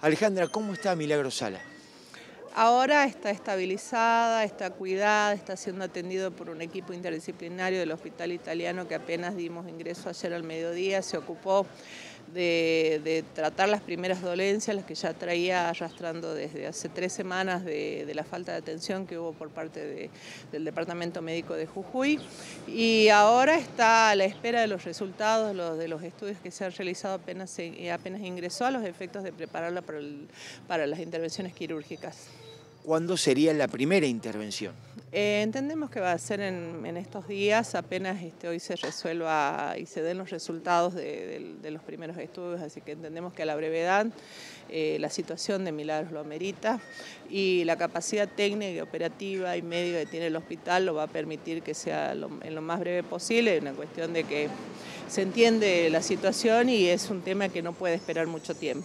Alejandra, ¿cómo está Milagro Sala? Ahora está estabilizada, está cuidada, está siendo atendido por un equipo interdisciplinario del Hospital Italiano que apenas dimos ingreso ayer al mediodía. Se ocupó de tratar las primeras dolencias, las que ya traía arrastrando desde hace 3 semanas de la falta de atención que hubo por parte del Departamento Médico de Jujuy. Y ahora está a la espera de los resultados de los estudios que se han realizado apenas ingresó, a los efectos de prepararla para las intervenciones quirúrgicas. ¿Cuándo sería la primera intervención? Entendemos que va a ser en estos días, apenas hoy se resuelva y se den los resultados de los primeros estudios, así que entendemos que a la brevedad la situación de Milagros lo amerita y la capacidad técnica, operativa y médica que tiene el hospital lo va a permitir que sea en lo más breve posible, una cuestión de que se entiende la situación y es un tema que no puede esperar mucho tiempo.